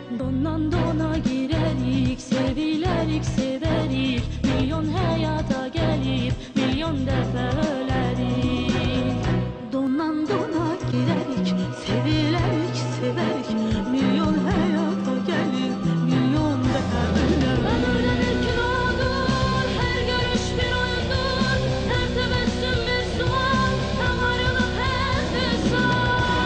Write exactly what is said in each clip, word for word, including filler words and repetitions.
Dondan dona girerik, sevilerik, severik. Milyon hayata gelir, milyon defa ölerik. Dondan dona girerik, sevilerik, severik. Milyon hayata gelir, milyon defa ölerik. Ömürden ilkin odur, her görüş bir oyundur. Her tebessüm bir sual, hem ayrılık hem hüsran.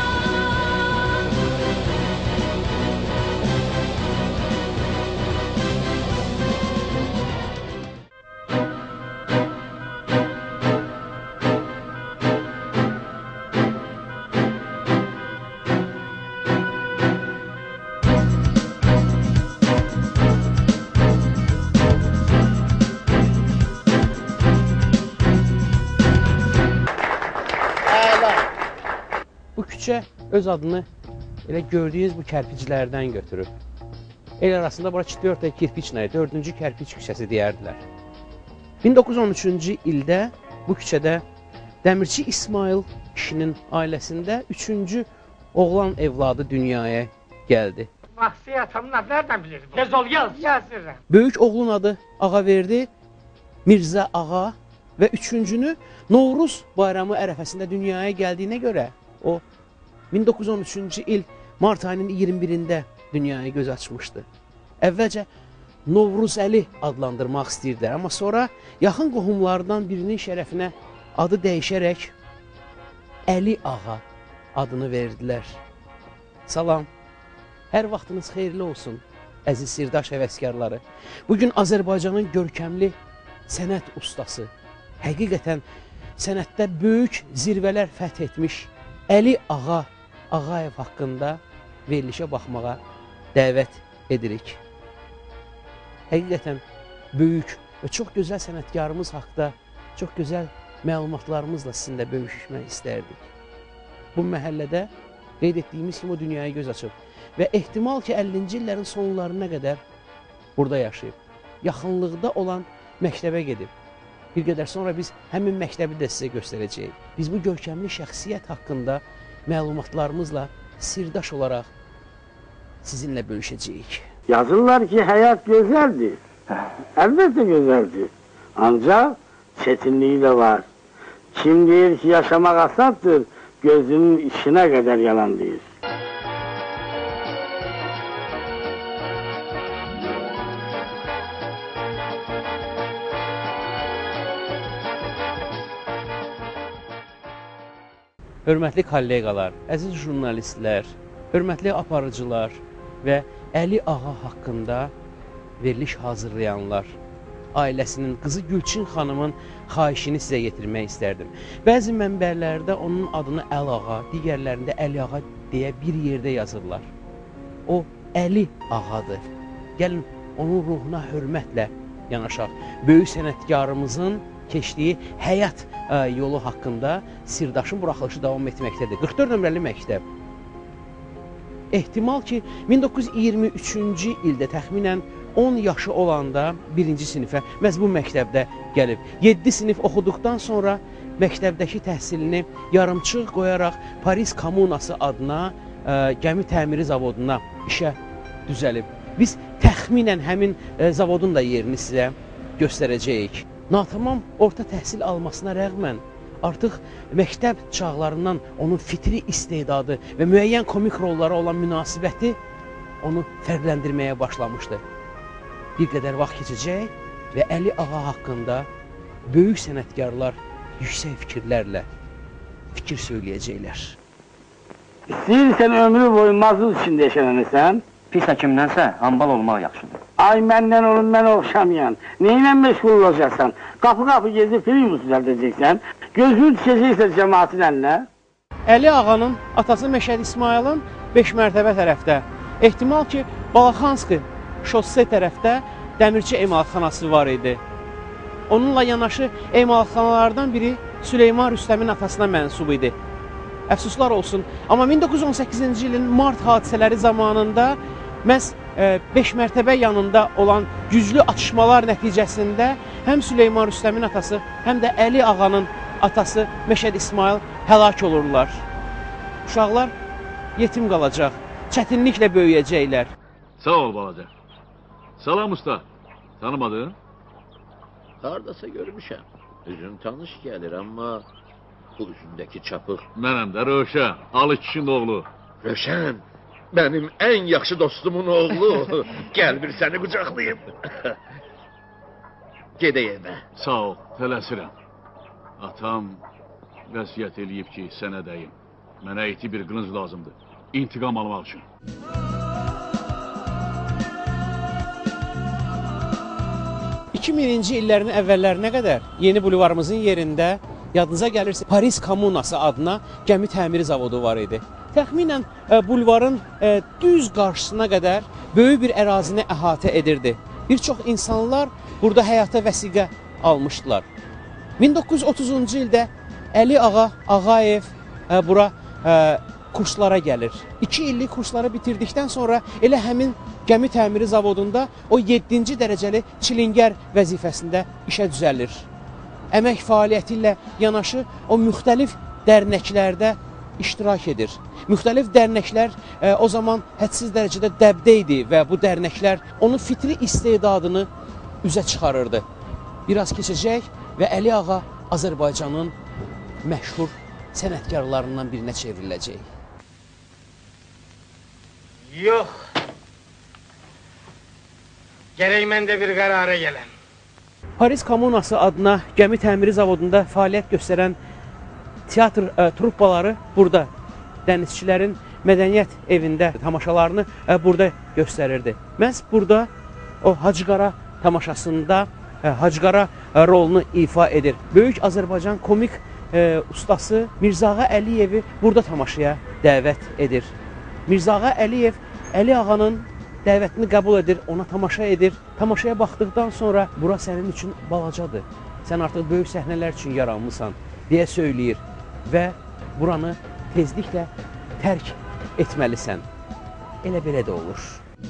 Bu küçə öz adını elə gördüyünüz bu kərpiclərdən götürüb. El arasında bura четвёртая kirpiçnaya, dördüncü kərpiç küçəsi deyərdilər. min doqquz yüz on üçüncü ildə bu küçədə Dəmirçi İsmail kişinin ailəsində üçüncü oğlan evladı dünyaya gəldi. Vahsiy atamın adı nereden bilirim? Tez ol yaz. Yazırım. Böyük oğlun adı Ağaverdi, Mirzə Ağa və üçüncünü Novruz bayramı ərəfəsində dünyaya gəldiyinə görə o min doqquz yüz on üçüncü il mart ayının iyirmi birində dünyaya göz açmışdı. Əvvəlcə Novruzəli adlandırmaq istəyirdilər, amma sonra yaxın qohumlardan birinin şərəfinə adı dəyişərək Əli Ağa adını verdilər. Salam, hər vaxtınız xeyirli olsun, əziz sirdaş həvəskarları. Bugün Azərbaycanın görkəmli sənət ustası, həqiqətən sənətdə böyük zirvələr fəth etmiş Əli Ağa Ağayev haqqında verilişə baxmağa dəvət edirik. Həqiqətən böyük və çox gözəl sənətkarımız haqqında çox gözəl məlumatlarımızla sizinlə bölüşmək istərdik. Bu məhəllədə qeyd etdiyimiz kimi o dünyaya göz açıb və ehtimal ki, əllinci illərin sonlarına qədər burada yaşayıb. Yaxınlıqda olan məktəbə gedib. Bir qədər sonra biz həmin məktəbi də sizə göstərəcəyik. Biz bu görkəmli şəxsiyyət haqqında məlumatlarımızla sirdaş olaraq sizinlə bölüşəcəyik. Yazırlar ki, həyat gözəldir. Əlbəttə gözəldir. Ancaq çətinliyi də var. Kim deyir ki, yaşamaq asandır, gözünün içinə qədər yalan deyir. Hörmətli kolleqalar, əziz jurnalistlər, hörmətli aparıcılar və Əli Ağa haqqında veriliş hazırlayanlar, ailəsinin, qızı Gülçin xanımın xahişini sizə yetirmək istərdim. Bəzi mənbələrdə onun adını Əli Ağa, digərlərində Əli Ağa deyə bir yerdə yazırlar. O, Əli Ağadır. Gəlin, onun ruhuna hörmətlə yanaşaq. Böyük sənətkarımızın keçdiyi həyat ə, yolu haqqında sirdaşın buraxılışı davam etməkdədir. qırx dörd nömrəli məktəb. Ehtimal ki, min doqquz yüz iyirmi üçüncü ildə təxminən on yaşı olanda birinci sinifə məhz bu məktəbdə gəlib. yeddi sinif oxuduqdan sonra məktəbdəki təhsilini yarımçıq qoyaraq Paris Kommunası adına ə, gəmi təmiri zavoduna işə düzəlib. Biz təxminən həmin ə, zavodun da yerini sizə göstərəcəyik. Natamam orta təhsil almasına rəğmən artıq məktəb çağlarından onun fitri istedadı və müəyyən komik rollara olan münasibəti onu fərqləndirməyə başlamışdı. Bir qədər vaxt keçəcək və Əli Ağa haqqında böyük sənətkarlar yüksək fikirlərlə fikir söyləyəcəklər. İstəyirsən ömrü boyu mazlum içində yaşananırsan? Pis həkimdənsə hambal olmaq yaxşıdır. Ay məndən olun, mən oxşamayan. Neynə məşğul olacaqsan? Qapı-qapı gezib film düzəldəcəksən? Gözün düşəcəksə cəmaatın əlinə? Əli Ağanın atası Məşəd İsmailin beş mərtəbə tərəfdə, ehtimal ki, Balaxanski şosсе tərəfdə dəmirçi emalatxanası var idi. Onunla yanaşı emalatxanalardan biri Süleyman Rüstəmin atasına mənsub idi. Əfsuslar olsun, amma min doqquz yüz on səkkizinci ilin mart hadisələri zamanında məhz beş mərtəbə yanında olan güclü atışmalar nəticəsində həm Süleyman Rüstəmin atası, həm də Əli Ağanın atası Məşəd İsmail həlak olurlar. Uşaqlar yetim qalacaq, çətinliklə böyüyəcəklər. Sağ ol balaca. Salam usta. Tanımadın? Hardasa görmüşəm. Üzün tanış gəlir, amma bu üzündəki çapıq. Mənəm də Rövşən, Ali kişinin oğlu. Rövşən, mənim ən yaxşı dostumun oğlu. Gəl bir səni qucaqlayım. Gedək evə. Sağ ol, tələsirəm. Atam vəsiyyət eləyib ki, sənə dəyim. Mənə iti bir qılınc lazımdır. İntiqam almaq üçün. iki minci illərin əvvəllərinə qədər yeni bulvarımızın yerində yadınıza gəlirsə Paris Kommunası adına gəmi təmiri zavodu var idi. Təxminən e, bulvarın e, düz qarşısına qədər böyük bir ərazini əhatə edirdi. Bir çox insanlar burada həyata vəsiqə almışdılar. min doqquz yüz otuzuncu ildə Əli Ağa Ağayev e, bura e, kurslara gəlir. iki illik kursları bitirdikdən sonra elə həmin gəmi təmiri zavodunda o yeddinci dərəcəli çilingər vəzifəsində işə düzəlir. Əmək fəaliyyəti ilə yanaşı o müxtəlif dərnəklərdə iştirak edir. Müxtəlif dərnəklər e, o zaman hədsiz dərəcədə dəbdə idi və bu dərnəklər onun fitri istedadını üzə çıxarırdı. Biraz keçəcək və Əli Ağa Azərbaycanın məşhur sənətkarlarından birinə çevriləcək. Yox. Gərək mən də bir qərara gələm. Paris Kommunası adına gəmi təmiri zavodunda fəaliyyət göstərən teatr e, truppaları burada dənizçilərin mədəniyyət evində tamaşalarını e, burada göstərirdi. Məhz burada o Hacıqara tamaşasında e, Hacıqara e, rolunu ifa edir. Böyük Azərbaycan komik e, ustası Mirzağa Əliyevi burada tamaşaya dəvət edir. Mirzağa Əliyev Əli Ağanın dəvətini qəbul edir, ona tamaşa edir. Tamaşaya baxdıqdan sonra bura sənin üçün balacadır. Sən artıq böyük səhnələr üçün yaranmısan deyə söyləyir və buranı tezliklə tərk etməlisən. Elə belə də olur.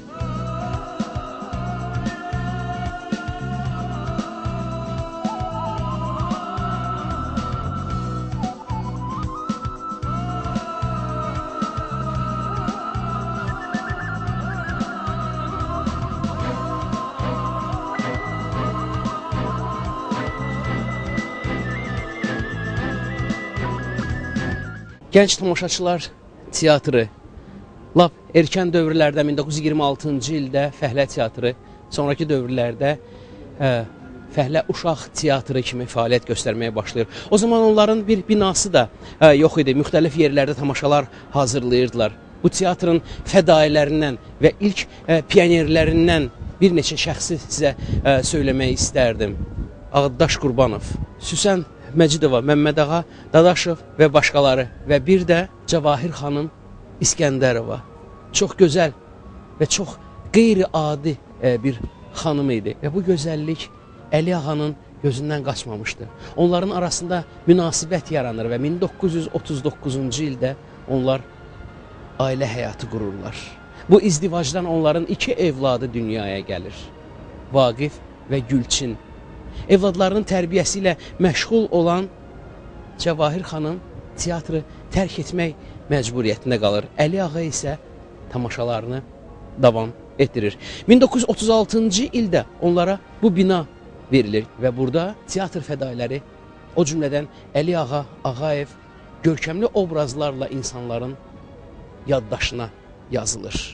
Gənc tamaşaçılar teatrı, lap erkən dövrlərdə min doqquz yüz iyirmi altıncı ildə Fəhlə teatrı, sonraki dövrlərdə ə, Fəhlə uşaq teatrı kimi fəaliyyət göstərməyə başlayır. O zaman onların bir binası da ə, yox idi, müxtəlif yerlərdə tamaşalar hazırlayırdılar. Bu teatrın fədailərindən və ilk ə, pionerlərindən bir neçə şəxsi sizə ə, söyləmək istərdim. Ağdaş Qurbanov, Süsən Məcidova, Məmməd Ağa Dadaşov və başqaları və bir də Cavahir xanım İskəndərova. Çox gözəl və çox qeyri-adi e, bir xanım idi və bu gözəllik Əli Ağanın gözündən qaçmamışdı. Onların arasında münasibət yaranır və min doqquz yüz otuz doqquzuncu ildə onlar ailə həyatı qururlar. Bu izdivacdan onların iki evladı dünyaya gəlir. Vaqif və Gülçin. Evladlarının tərbiyəsi ilə məşğul olan Cavahir xanım teatrı tərk etmək məcburiyyətində qalır. Əli Ağa isə tamaşalarını davam etdirir. min doqquz yüz otuz altıncı ildə onlara bu bina verilir və burada teatr fədailəri, o cümlədən Əli Ağa Ağayev görkəmli obrazlarla insanların yaddaşına yazılır.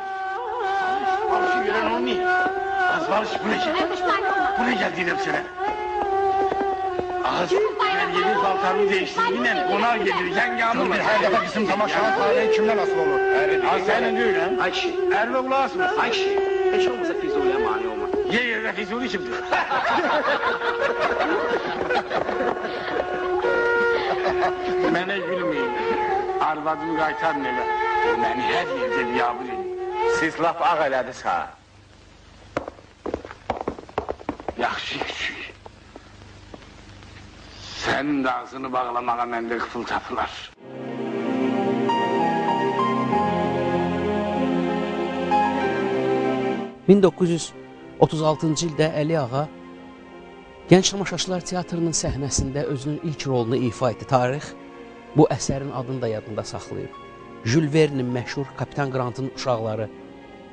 Barış buraya gel. Buraya gel diyeceğim sana. Ağız ben yeni paltarını değiştirdiğiyle konağa gelir. Yenge alırlar. Her defa bizim tamaşanın tarihi kimden asıl olur? Az senin değil ha? Ayşe. Erve kulağız mı? Ayşe. Hiç olmazsa Füzuli'ye mani olma. Ye yerine Füzuli şimdi. Mene gülmeyin. Arvadımı qaytar neler. Beni her yerde biyabır edin. Siz laf ağ elədiniz ha. Yaxşı küçük. Sənin də ağzını bağlamağa məndə qıfıl tapılar. min doqquz yüz otuz altıncı ildə Əli Ağa Gənc Tamaşaçılar Teatrının səhnəsində özünün ilk rolunu ifa etdi. Tarix bu əsərin adını da yadında saxlayıb. Jules Verne'in məşhur Kapitan Grant'ın uşaqları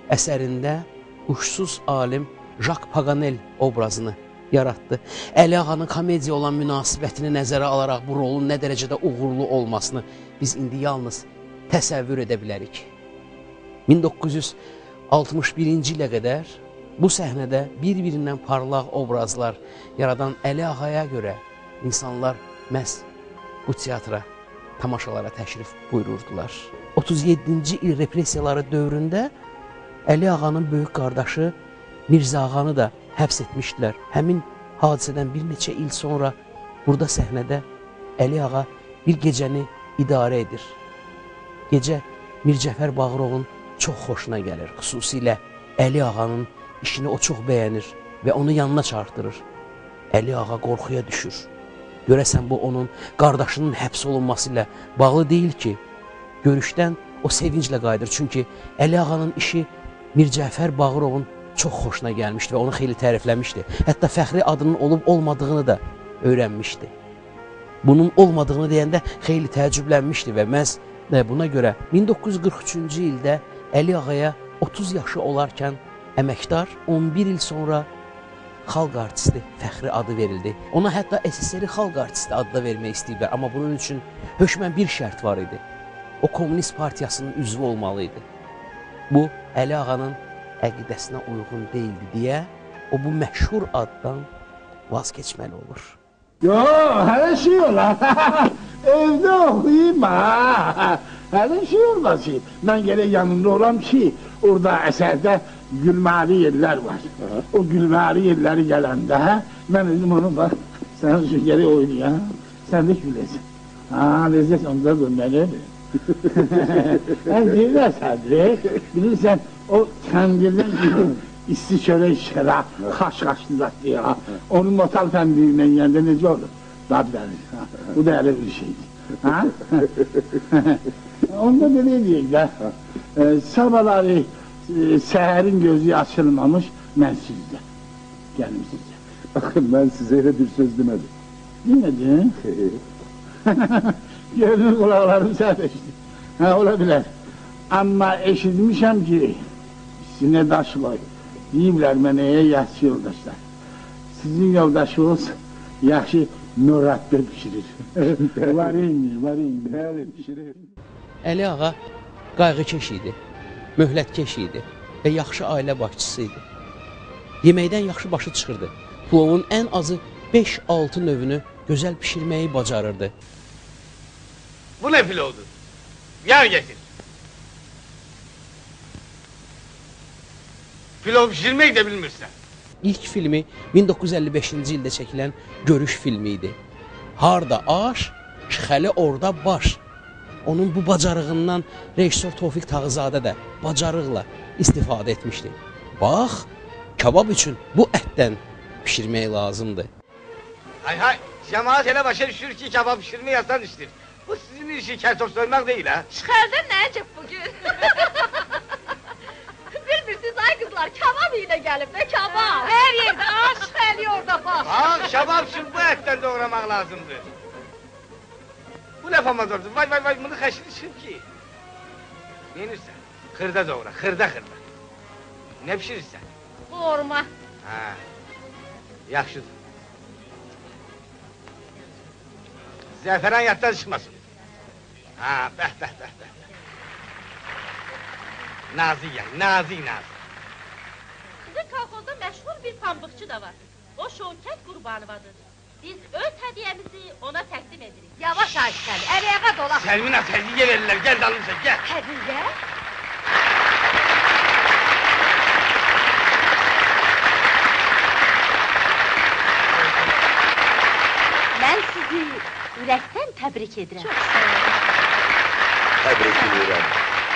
əsərində Huşsuz alim Jacques Paganel obrazını yaratdı. Əli Ağanın komediya olan münasibətini nəzərə alaraq bu rolun nə dərəcədə uğurlu olmasını biz indi yalnız təsəvvür edə bilərik. min doqquz yüz altmış birinci ilə qədər bu səhnədə bir-birindən parlaq obrazlar yaradan Əli Ağaya görə insanlar məhz bu teatra, tamaşalara təşrif buyururdular. otuz yeddinci il repressiyaları dövründə Əli Ağanın böyük qardaşı Mirzə Ağanı da həbs etmişdilər. Həmin hadisədən bir neçə il sonra burada səhnədə Əli Ağa bir gecəni idarə edir. Gecə Mircəfər Bağırovun çox xoşuna gəlir. Xüsusilə Əli Ağanın işini o çox bəyənir və onu yanına çağırtırır. Əli Ağa qorxuya düşür. Görəsən bu onun qardaşının həbs olunması ilə bağlı deyil ki, görüşdən o sevinclə qayıdır. Çünki Əli Ağanın işi Mircəfər Bağırovun çox xoşuna gəlmişdi və onu xeyli tərifləmişdi. Hətta fəxri adının olub-olmadığını da öyrənmişdi. Bunun olmadığını deyəndə xeyli təəccüblənmişdi və məhz buna görə min doqquz yüz qırx üçüncü ildə Əli Ağaya otuz yaşı olarkən əməkdar on bir il sonra xalq artisti fəxri adı verildi. Ona hətta S S R xalq artisti adı da vermək istəyiblər. Amma bunun üçün hökmən bir şərt var idi. O Komünist Partiyasının üzvü olmalı idi. Bu, Əli Ağanın əqidəsinə uyğun deyildi deyə o bu məşhur addan vaz keçməli olur. Yo, hələ şey olar. Evdə oxuyayım ha. Hələ şey olmasın. Mən gələk yanında olam ki, orada əsərdə gülməli yerlər var. O gülməli yerləri gələndə, mən özüm onu bax, sən üçün gələk oynayam, sən də güləsin. Ha, lezzət onda dönməlidir. Ən deyil əsərdir, bilirsən, o kəndildən gidib, isti çörək şərə, xaş-xaşlı zatlı ya. Onun motal fəndiyindən yəndə necə olur? Dad verir. Bu da elə bir şeydir. Onda belə deyək də, sabahları səhərin gözü açılmamış, mən sizdə. Gəlim sizdə. Mən sizə elə bir söz demədim. Demədin? Gözünün qulaqlarım səhvəşdi. Hə, ola bilər. Amma eşitmişəm ki, sinə daş qoy. Deyiblər mənəyə yaxşı yoldaşlar. Sizin yoldaşınız yaxşı mürəbbə pişirir. Var eyni, var eyni. Bəli, pişirir. Əli Ağa qayğıkeş idi, möhlətkeş idi və yaxşı ailə başçısı idi. Yeməkdən yaxşı başı çıxırdı. Plovun ən azı beş altı növünü gözəl pişirməyi bacarırdı. Bu nə pilovdur? Yağ getir. Pilov pişirmək də bilmirsən. İlk filmi min doqquz yüz əlli beşinci ildə çəkilən Görüş filmi idi. Harda aş, şıxəli orada baş. Onun bu bacarığından rejissor Tofiq Tağızadə də bacarıqla istifadə etmişdi. Bax, kabab üçün bu ətdən pişirmək lazımdır. Hay hay, cemaat elə başa düşür ki, kabab pişirmək asan işdir. Bu sizin işi kərtof soymaq deyil ha. Çıxardın nə əcəb bugün? Bilmirsiniz ay qızlar, kabab ilə gəlib də kabab. Hər yerdə aş, şəli orada baş. Ha, kabab üçün bu ətdən doğramaq lazımdır. Bu nə famazordur? Vay vay vay, bunu xəşir için ki. Yenirsən, xırda doğra, xırda xırda. Nə pişirirsən? Qorma. Ha, yaxşıdır. Zəfəran yaddan çıxmasın. Ha, bəh, bəh, bəh, bəh. Nazik yəni, nazik nazik. Sizin kolxozda məşhur bir pambıqçı da var. O Şövkət Qurbanovadır. Biz öz hədiyəmizi ona təqdim edirik. Yavaş Ayşəli, əliyağa dolaq. Səlminə hədiyyə verirlər, gəl dalımıza, gəl. Hədiyyə? Mən sizi ürəkdən təbrik edirəm. Çox sağ olun. Təbrik edirəm.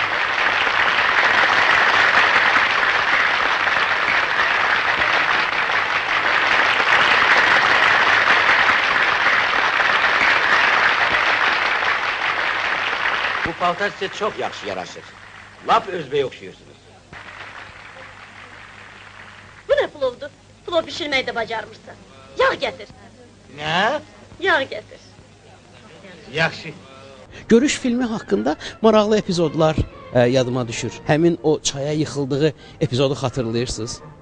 Bu paltar sizə çox yaxşı yaraşır. Lap özbəyə oxşuyursunuz. Bu nə plovdur? Plov pişirməyi də bacarmırsan. Yağ gətir. Nə? Yağ gətir. Yaxşı. Görüş filmi haqqında maraqlı epizodlar ə, e, yadıma düşür. Həmin o çaya yıxıldığı epizodu xatırlayırsınız.